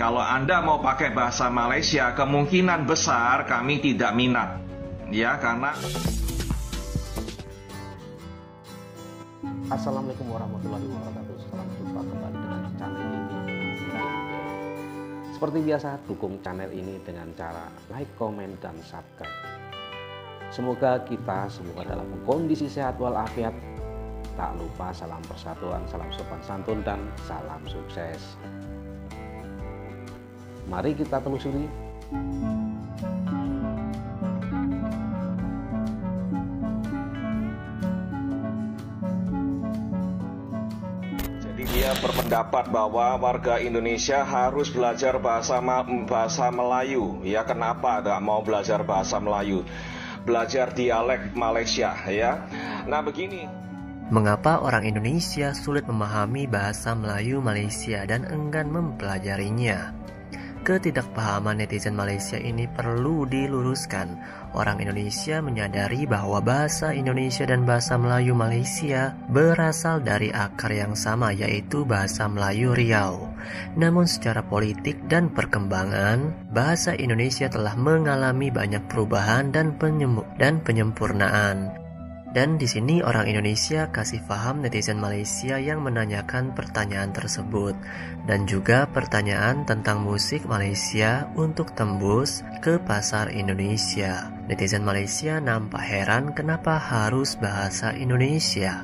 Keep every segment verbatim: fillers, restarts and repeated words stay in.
Kalau Anda mau pakai bahasa Malaysia, kemungkinan besar kami tidak minat. Ya, karena Assalamualaikum warahmatullahi wabarakatuh. Selamat jumpa kembali dengan channel ini. Seperti biasa, dukung channel ini dengan cara like, komen, dan subscribe. Semoga kita semua dalam kondisi sehat walafiat. Tak lupa salam persatuan, salam sopan santun, dan salam sukses. Mari kita telusuri. Dia berpendapat bahwa warga Indonesia harus belajar bahasa bahasa Melayu. Ya, kenapa nggak mau belajar bahasa Melayu? Belajar dialek Malaysia, ya. Nah, begini. Mengapa orang Indonesia sulit memahami bahasa Melayu Malaysia dan enggan mempelajarinya? Ketidakpahaman netizen Malaysia ini perlu diluruskan. Orang Indonesia menyadari bahwa bahasa Indonesia dan bahasa Melayu Malaysia berasal dari akar yang sama, yaitu bahasa Melayu Riau. Namun secara politik dan perkembangan, bahasa Indonesia telah mengalami banyak perubahan dan, penyem dan penyempurnaan. Dan di sini orang Indonesia kasih paham netizen Malaysia yang menanyakan pertanyaan tersebut, dan juga pertanyaan tentang musik Malaysia untuk tembus ke pasar Indonesia. Netizen Malaysia nampak heran kenapa harus bahasa Indonesia.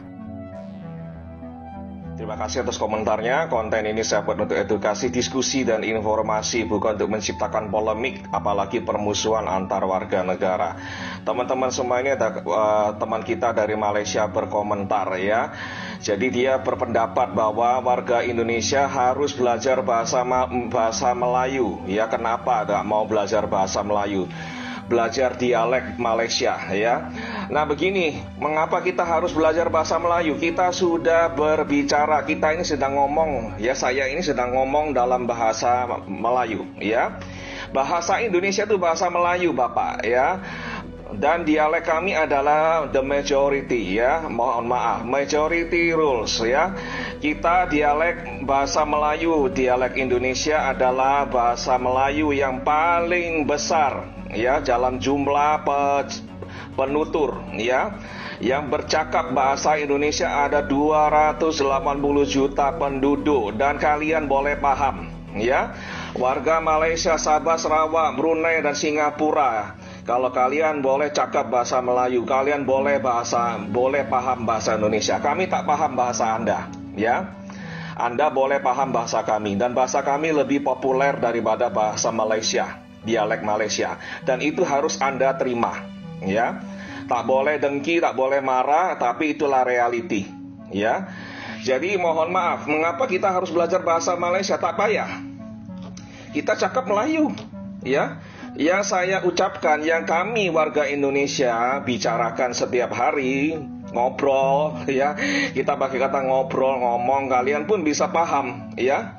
Terima kasih atas komentarnya. Konten ini saya buat untuk edukasi, diskusi, dan informasi, bukan untuk menciptakan polemik, apalagi permusuhan antar warga negara. Teman-teman semua ini ada uh, teman kita dari Malaysia berkomentar, ya. Jadi dia berpendapat bahwa warga Indonesia harus belajar bahasa bahasa Melayu. Ya, kenapa nggak mau belajar bahasa Melayu? Belajar dialek Malaysia, ya. Nah, begini, mengapa kita harus belajar bahasa Melayu? Kita sudah berbicara, kita ini sedang ngomong, ya, saya ini sedang ngomong dalam bahasa Melayu, ya. Bahasa Indonesia itu bahasa Melayu, Bapak, ya. Dan dialek kami adalah the majority, ya. Mohon maaf, majority rules, ya. Kita dialek bahasa Melayu, dialek Indonesia adalah bahasa Melayu yang paling besar, ya, dalam jumlah pe penutur, ya. Yang bercakap bahasa Indonesia ada dua ratus delapan puluh juta penduduk, dan kalian boleh paham, ya. Warga Malaysia, Sabah, Sarawak, Brunei, dan Singapura, kalau kalian boleh cakap bahasa Melayu, kalian boleh bahasa boleh paham bahasa Indonesia. Kami tak paham bahasa Anda, ya. Anda boleh paham bahasa kami, dan bahasa kami lebih populer daripada bahasa Malaysia, dialek Malaysia, dan itu harus Anda terima, ya. Tak boleh dengki, tak boleh marah, tapi itulah reality, ya. Jadi mohon maaf, mengapa kita harus belajar bahasa Malaysia? Tak payah, kita cakap Melayu, ya. Yang saya ucapkan, yang kami warga Indonesia bicarakan setiap hari, ngobrol, ya. Kita pakai kata ngobrol, ngomong, kalian pun bisa paham, ya.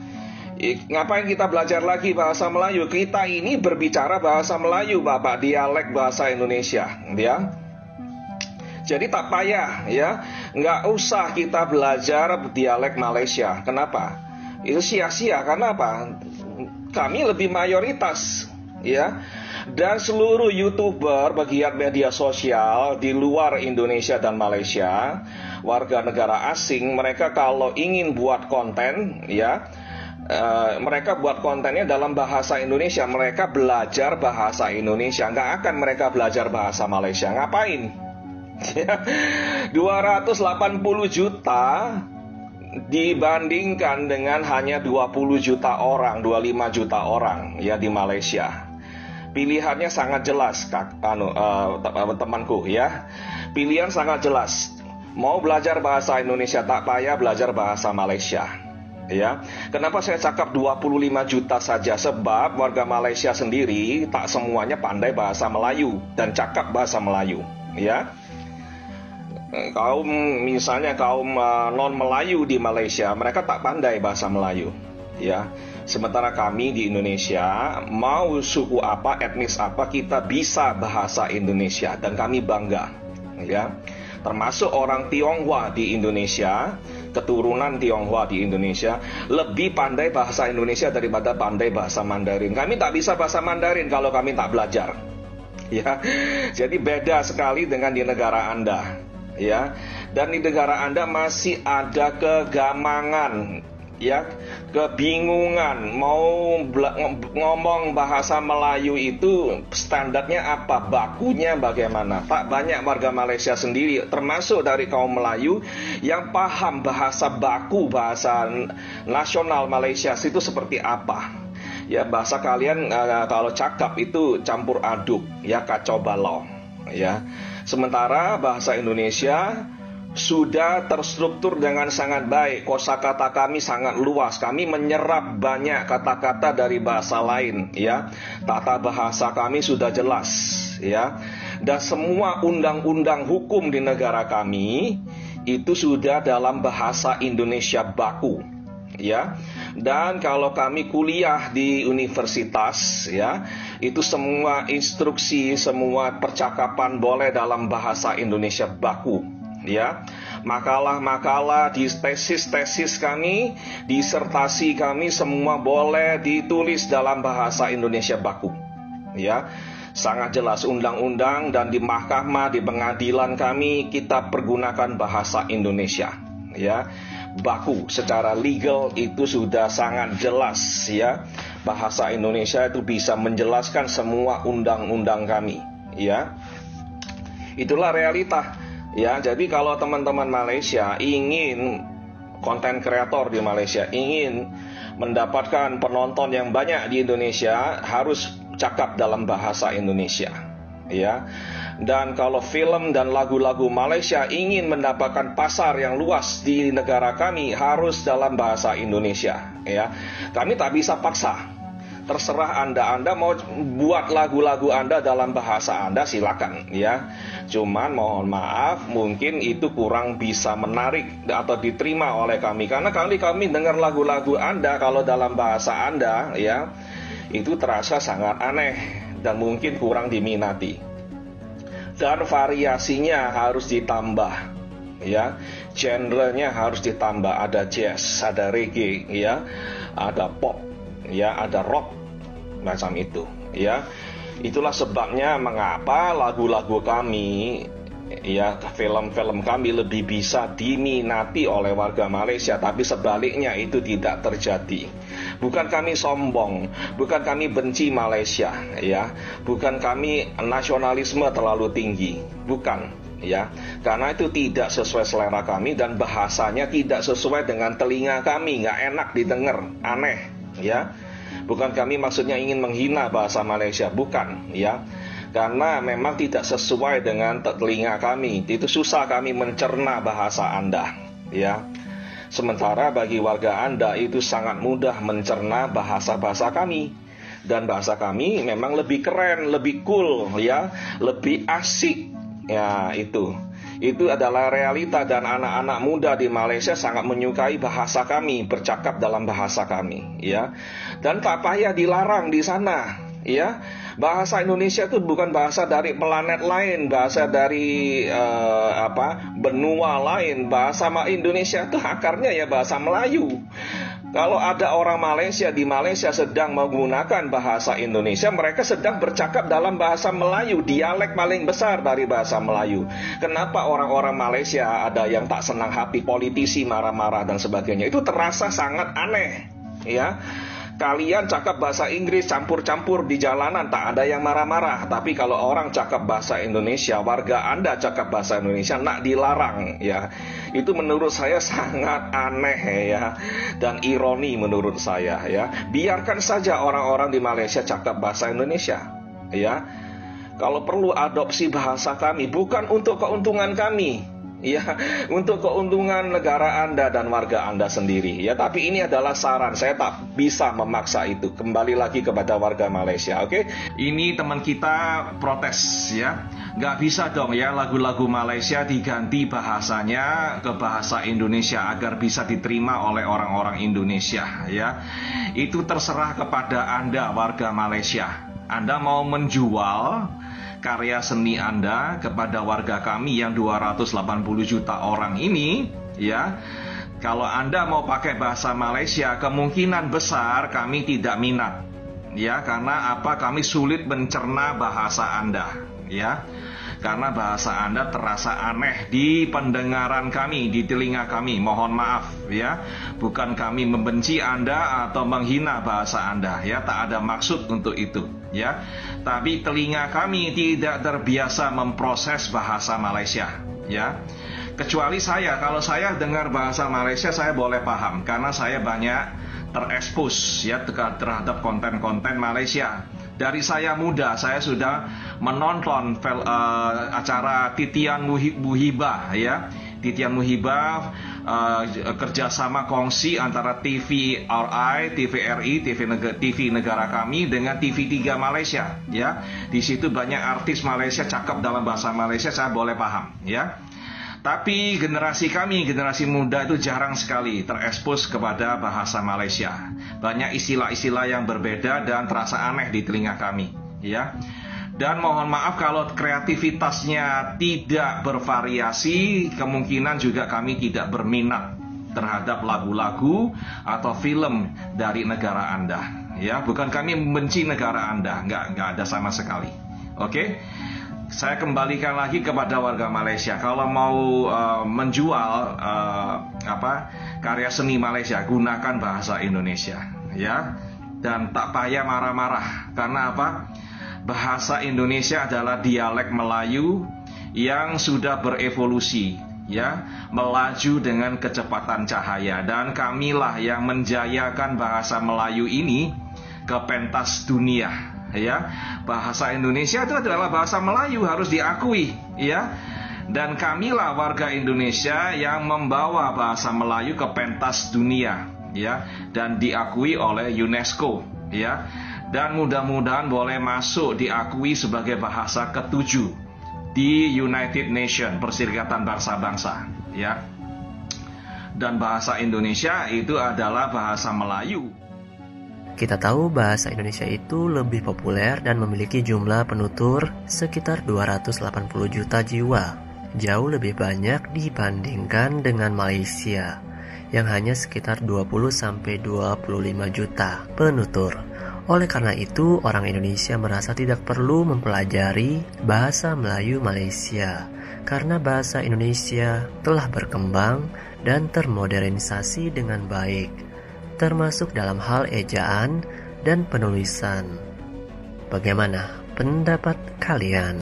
Ngapain kita belajar lagi bahasa Melayu? Kita ini berbicara bahasa Melayu, Bapak, dialek bahasa Indonesia, ya. Jadi tak payah, ya. Nggak usah kita belajar dialek Malaysia. Kenapa? Itu sia-sia, karena apa? Kami lebih mayoritas, ya. Dan seluruh YouTuber pegiat media sosial di luar Indonesia dan Malaysia, warga negara asing, mereka kalau ingin buat konten, ya, uh, mereka buat kontennya dalam bahasa Indonesia. Mereka belajar bahasa Indonesia, nggak akan mereka belajar bahasa Malaysia. Ngapain? dua ratus delapan puluh juta dibandingkan dengan hanya dua puluh juta orang, dua puluh lima juta orang, ya, di Malaysia. Pilihannya sangat jelas, kak, anu, uh, temanku, ya. Pilihan sangat jelas. Mau belajar bahasa Indonesia, tak payah belajar bahasa Malaysia, ya. Kenapa saya cakap dua puluh lima juta saja? Sebab warga Malaysia sendiri tak semuanya pandai bahasa Melayu dan cakap bahasa Melayu, ya. Kaum misalnya kaum uh, non Melayu di Malaysia, mereka tak pandai bahasa Melayu, ya. Sementara kami di Indonesia, mau suku apa, etnis apa, kita bisa bahasa Indonesia, dan kami bangga, ya. Termasuk orang Tionghoa di Indonesia, keturunan Tionghoa di Indonesia lebih pandai bahasa Indonesia daripada pandai bahasa Mandarin. Kami tak bisa bahasa Mandarin kalau kami tak belajar. Ya, jadi beda sekali dengan di negara Anda. Ya, dan di negara Anda masih ada kegamangan, ya, kebingungan mau ngomong bahasa Melayu itu standarnya apa, bakunya bagaimana. Tak banyak warga Malaysia sendiri termasuk dari kaum Melayu yang paham bahasa baku, bahasa nasional Malaysia itu seperti apa. Ya, bahasa kalian uh, kalau cakap itu campur aduk, ya, kacau balau, ya. Sementara bahasa Indonesia sudah terstruktur dengan sangat baik. Kosakata kami sangat luas. Kami menyerap banyak kata-kata dari bahasa lain, ya. Tata bahasa kami sudah jelas, ya. Dan semua undang-undang hukum di negara kami itu sudah dalam bahasa Indonesia baku, ya. Dan kalau kami kuliah di universitas, ya, itu semua instruksi, semua percakapan boleh dalam bahasa Indonesia baku. Ya, makalah-makalah di tesis-tesis kami, disertasi kami semua boleh ditulis dalam bahasa Indonesia baku. Ya, sangat jelas undang-undang dan di mahkamah, di pengadilan kami kita pergunakan bahasa Indonesia. Ya, baku secara legal itu sudah sangat jelas, ya. Bahasa Indonesia itu bisa menjelaskan semua undang-undang kami. Ya, itulah realita. Ya, jadi kalau teman-teman Malaysia ingin, konten kreator di Malaysia ingin mendapatkan penonton yang banyak di Indonesia, harus cakap dalam bahasa Indonesia, ya. Dan kalau film dan lagu-lagu Malaysia ingin mendapatkan pasar yang luas di negara kami, harus dalam bahasa Indonesia, ya. Kami tak bisa paksa. Terserah Anda, Anda mau buat lagu-lagu Anda dalam bahasa Anda, silakan, ya. Cuman mohon maaf, mungkin itu kurang bisa menarik atau diterima oleh kami. Karena kali kami dengar lagu-lagu Anda kalau dalam bahasa Anda, ya, itu terasa sangat aneh dan mungkin kurang diminati. Dan variasinya harus ditambah, ya. Genrenya harus ditambah, ada jazz, ada reggae, ya, ada pop, ya, ada rock, macam itu, ya. Itulah sebabnya mengapa lagu-lagu kami, ya, film-film kami lebih bisa diminati oleh warga Malaysia. Tapi sebaliknya itu tidak terjadi. Bukan kami sombong, bukan kami benci Malaysia, ya, bukan kami nasionalisme terlalu tinggi, bukan, ya, karena itu tidak sesuai selera kami dan bahasanya tidak sesuai dengan telinga kami, nggak enak didengar, aneh, ya. Bukan kami maksudnya ingin menghina bahasa Malaysia, bukan, ya. Karena memang tidak sesuai dengan telinga kami. Itu susah kami mencerna bahasa Anda, ya. Sementara bagi warga Anda itu sangat mudah mencerna bahasa-bahasa kami. Dan bahasa kami memang lebih keren, lebih cool, ya, lebih asik. Ya, itu. Itu adalah realita dan anak-anak muda di Malaysia sangat menyukai bahasa kami, bercakap dalam bahasa kami, ya. Dan tak payah dilarang di sana, ya. Bahasa Indonesia itu bukan bahasa dari planet lain, bahasa dari uh, apa benua lain. Bahasa Indonesia itu akarnya ya bahasa Melayu. Kalau ada orang Malaysia di Malaysia sedang menggunakan bahasa Indonesia, mereka sedang bercakap dalam bahasa Melayu, dialek paling besar dari bahasa Melayu. Kenapa orang-orang Malaysia ada yang tak senang hati, politisi marah-marah dan sebagainya? Itu terasa sangat aneh, ya. Kalian cakap bahasa Inggris campur-campur di jalanan, tak ada yang marah-marah. Tapi kalau orang cakap bahasa Indonesia, warga Anda cakap bahasa Indonesia, nak dilarang, ya. Itu menurut saya sangat aneh, ya, dan ironi menurut saya, ya. Biarkan saja orang-orang di Malaysia cakap bahasa Indonesia, ya. Kalau perlu adopsi bahasa kami, bukan untuk keuntungan kami, ya, untuk keuntungan negara Anda dan warga Anda sendiri, ya. Tapi ini adalah saran, saya tak bisa memaksa itu. Kembali lagi kepada warga Malaysia, oke? Okay? Ini teman kita protes, ya, nggak bisa dong, ya, lagu-lagu Malaysia diganti bahasanya ke bahasa Indonesia agar bisa diterima oleh orang-orang Indonesia, ya. Itu terserah kepada Anda, warga Malaysia. Anda mau menjual karya seni Anda kepada warga kami yang dua ratus delapan puluh juta orang ini, ya, Kalau Anda mau pakai bahasa Malaysia, kemungkinan besar kami tidak minat. Ya, karena apa? Kami sulit mencerna bahasa Anda, ya. Karena bahasa Anda terasa aneh di pendengaran kami, di telinga kami. Mohon maaf, ya. Bukan kami membenci Anda atau menghina bahasa Anda, ya. Tak ada maksud untuk itu, ya. Tapi telinga kami tidak terbiasa memproses bahasa Malaysia, ya. Kecuali saya, kalau saya dengar bahasa Malaysia saya boleh paham karena saya banyak terekspos, ya, terhadap konten-konten Malaysia. Dari saya muda, saya sudah menonton fel, uh, acara Titian Muhibah, ya. Titian Muhibah, uh, kerjasama kongsi antara T V R I, T V R I, T V negara, T V negara kami dengan T V tiga Malaysia, ya. Di situ banyak artis Malaysia cakap dalam bahasa Malaysia, saya boleh paham, ya. Tapi generasi kami, generasi muda itu jarang sekali terekspos kepada bahasa Malaysia. Banyak istilah-istilah yang berbeda dan terasa aneh di telinga kami, ya. Dan mohon maaf kalau kreativitasnya tidak bervariasi, kemungkinan juga kami tidak berminat terhadap lagu-lagu atau film dari negara Anda, ya. Bukan kami membenci negara Anda, nggak, nggak ada sama sekali. Oke? Okay? Saya kembalikan lagi kepada warga Malaysia. Kalau mau uh, menjual uh, apa karya seni Malaysia, gunakan bahasa Indonesia, ya. Dan tak payah marah-marah. Karena apa? Bahasa Indonesia adalah dialek Melayu yang sudah berevolusi, ya, melaju dengan kecepatan cahaya. Dan kamilah yang menjayakan bahasa Melayu ini ke pentas dunia. Ya, bahasa Indonesia itu adalah bahasa Melayu, harus diakui, ya. Dan kamilah warga Indonesia yang membawa bahasa Melayu ke pentas dunia, ya, dan diakui oleh UNESCO, ya. Dan mudah-mudahan boleh masuk diakui sebagai bahasa ketujuh di United Nations, Perserikatan Bangsa-Bangsa, ya. Dan bahasa Indonesia itu adalah bahasa Melayu. Kita tahu bahasa Indonesia itu lebih populer dan memiliki jumlah penutur sekitar dua ratus delapan puluh juta jiwa. Jauh lebih banyak dibandingkan dengan Malaysia yang hanya sekitar dua puluh sampai dua puluh lima juta penutur. Oleh karena itu, orang Indonesia merasa tidak perlu mempelajari bahasa Melayu Malaysia karena bahasa Indonesia telah berkembang dan termodernisasi dengan baik, termasuk dalam hal ejaan dan penulisan. Bagaimana pendapat kalian?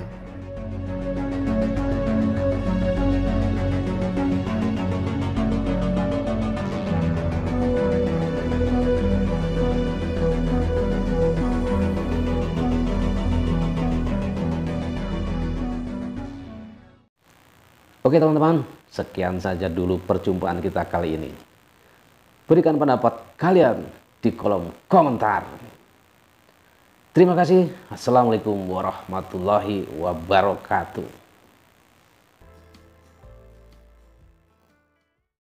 Oke teman-teman, sekian saja dulu perjumpaan kita kali ini. Berikan pendapat kalian di kolom komentar. Terima kasih. Assalamualaikum warahmatullahi wabarakatuh.